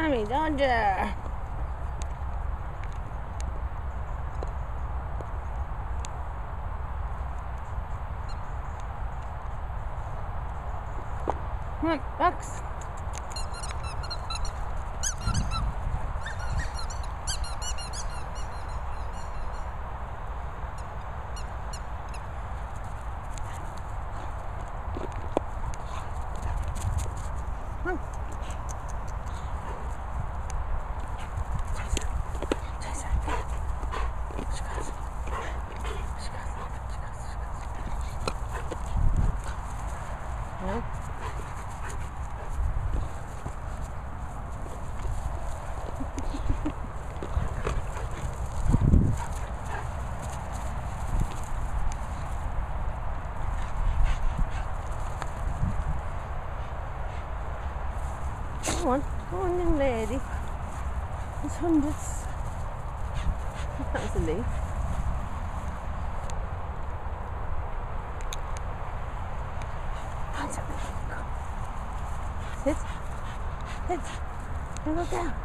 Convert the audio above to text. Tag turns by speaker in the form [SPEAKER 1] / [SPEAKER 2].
[SPEAKER 1] Tommy, Dodger. Come on, Rox. Come on. No. Go on, young lady. There's hundreds. That's a leaf. Sit. Sit. Now go down.